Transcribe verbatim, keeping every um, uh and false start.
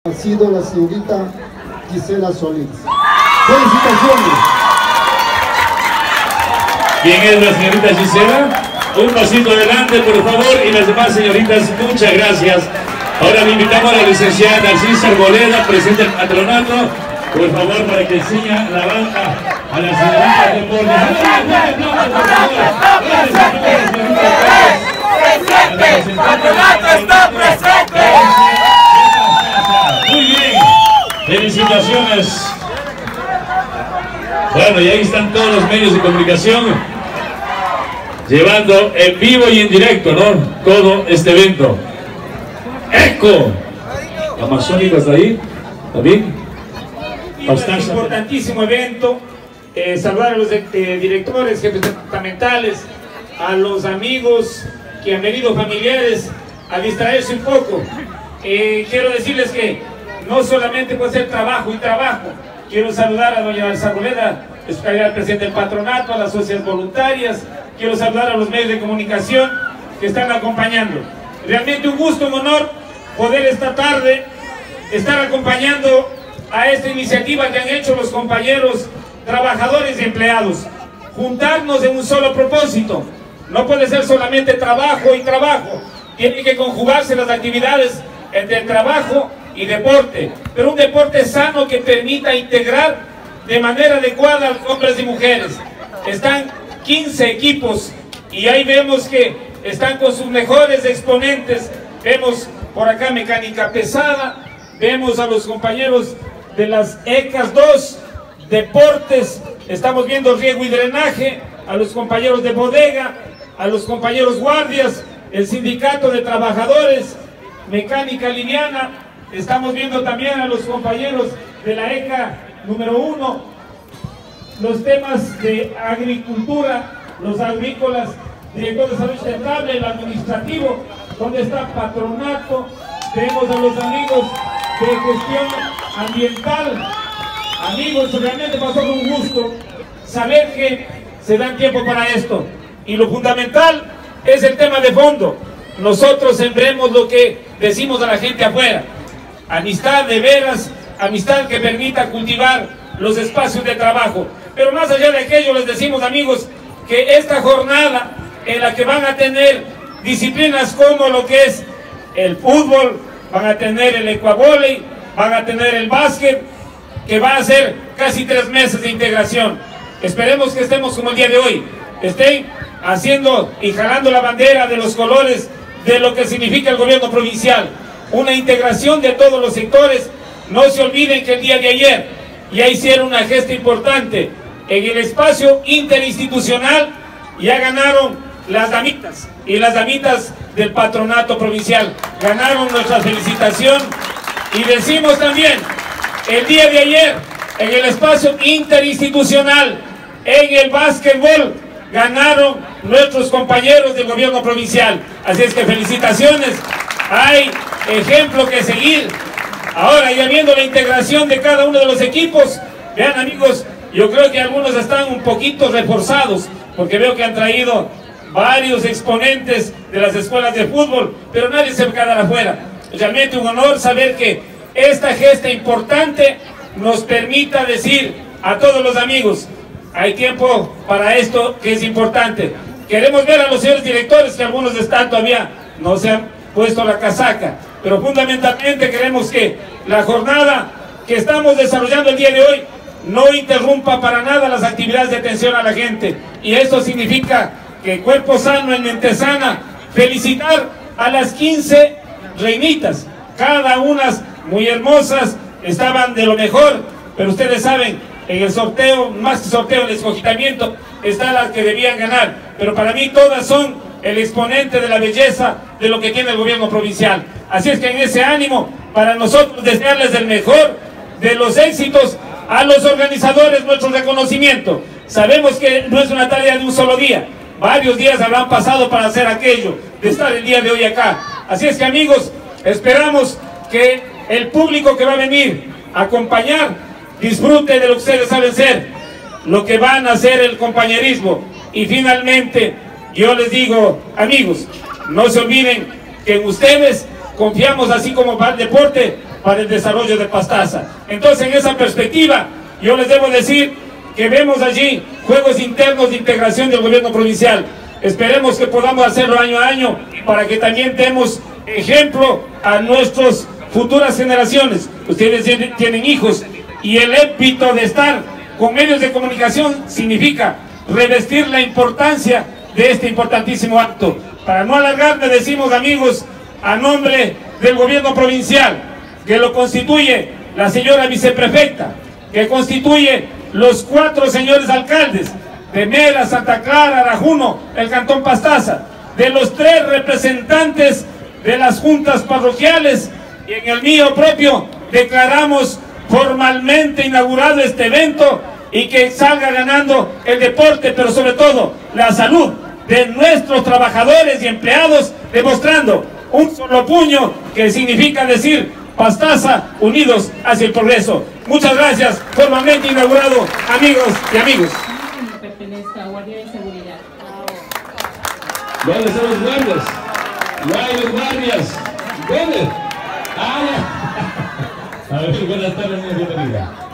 Ha sido la señorita Gisela Solís. ¡Felicitaciones! ¿Quién es la señorita Gisela? Un pasito adelante, por favor, y las demás señoritas, muchas gracias. Ahora le invitamos a la licenciada Narcisa Arboleda, presente el patronato, por favor, para que enseñe la banca a la señorita de ¡Presente! ¡El patronato está presente! Muy bien, felicitaciones. Bueno, y ahí están todos los medios de comunicación llevando en vivo y en directo, ¿no? Todo este evento. ¡Eco! Amazónico está ahí, ¿también? Es un importantísimo evento. Eh, saludar a los eh, directores, jefes departamentales, a los amigos que han venido, familiares, a distraerse un poco. Eh, quiero decirles que no solamente puede ser trabajo y trabajo. Quiero saludar a doña Arboleda, es calidad presidente del patronato, a las socias voluntarias. Quiero saludar a los medios de comunicación que están acompañando. Realmente un gusto, un honor poder esta tarde estar acompañando a esta iniciativa que han hecho los compañeros trabajadores y empleados. Juntarnos en un solo propósito. No puede ser solamente trabajo y trabajo. Tienen que conjugarse las actividades entre trabajo y deporte, pero un deporte sano que permita integrar de manera adecuada a los hombres y mujeres. Están quince equipos y ahí vemos que están con sus mejores exponentes. Vemos por acá mecánica pesada, vemos a los compañeros de las E C A S dos, deportes, estamos viendo riego y drenaje, a los compañeros de bodega, a los compañeros guardias, el sindicato de trabajadores, mecánica liviana, estamos viendo también a los compañeros de la E C A número uno, los temas de agricultura, los agrícolas, director de salud sustentable, el administrativo, donde está patronato, tenemos a los amigos de gestión ambiental. Amigos, realmente pasó con un gusto saber que se dan tiempo para esto, y lo fundamental es el tema de fondo. Nosotros sembremos lo que decimos a la gente afuera, amistad de veras, amistad que permita cultivar los espacios de trabajo. Pero más allá de aquello, les decimos, amigos, que esta jornada en la que van a tener disciplinas como lo que es el fútbol, van a tener el ecuavóley, van a tener el básquet, que va a ser casi tres meses de integración. Esperemos que estemos como el día de hoy, estén haciendo y jalando la bandera de los colores de lo que significa el gobierno provincial, una integración de todos los sectores. No se olviden que el día de ayer ya hicieron una gesta importante en el espacio interinstitucional, ya ganaron las damitas y las damitas del patronato provincial, ganaron nuestra felicitación. Y decimos también, el día de ayer en el espacio interinstitucional, en el básquetbol, ganaron nuestros compañeros del gobierno provincial. Así es que felicitaciones, hay ejemplo que seguir. Ahora, ya viendo la integración de cada uno de los equipos, vean, amigos, yo creo que algunos están un poquito reforzados, porque veo que han traído varios exponentes de las escuelas de fútbol, pero nadie se va a quedar afuera. Realmente un honor saber que esta gesta importante nos permita decir a todos los amigos, hay tiempo para esto que es importante. Queremos ver a los señores directores, que algunos están todavía, no se han puesto la casaca, pero fundamentalmente queremos que la jornada que estamos desarrollando el día de hoy no interrumpa para nada las actividades de atención a la gente. Y esto significa que cuerpo sano en mente sana. Felicitar a las quince reinitas, cada una muy hermosas, estaban de lo mejor, pero ustedes saben, en el sorteo, más que sorteo, el escogitamiento, están las que debían ganar, pero para mí todas son el exponente de la belleza de lo que tiene el gobierno provincial. Así es que en ese ánimo, para nosotros desearles el mejor de los éxitos a los organizadores, nuestro reconocimiento. Sabemos que no es una tarea de un solo día, varios días habrán pasado para hacer aquello, de estar el día de hoy acá. Así es que, amigos, esperamos que el público que va a venir a acompañar disfrute de lo que ustedes saben ser, lo que van a hacer el compañerismo. Y finalmente, yo les digo, amigos, no se olviden que en ustedes confiamos, así como para el deporte, para el desarrollo de Pastaza. Entonces, en esa perspectiva, yo les debo decir que vemos allí juegos internos de integración del gobierno provincial. Esperemos que podamos hacerlo año a año para que también demos ejemplo a nuestras futuras generaciones. Ustedes tienen hijos y el éxito de estar con medios de comunicación significa revestir la importancia de este importantísimo acto. Para no alargar, le decimos, amigos, a nombre del gobierno provincial, que lo constituye la señora viceprefecta, que constituye los cuatro señores alcaldes de Mera, Santa Clara, Arajuno, el Cantón Pastaza, de los tres representantes de las juntas parroquiales, y en el mío propio declaramos formalmente inaugurado este evento, y que salga ganando el deporte, pero sobre todo la salud de nuestros trabajadores y empleados, demostrando un solo puño, que significa decir Pastaza, unidos hacia el progreso. Muchas gracias, formalmente inaugurado, amigos y amigos. Pertenezca a Guardia de Seguridad. ¿Dónde están los guardias? No hay los guardias. ¿Dónde? Ah, ya. A ver, buenas tardes, bienvenida.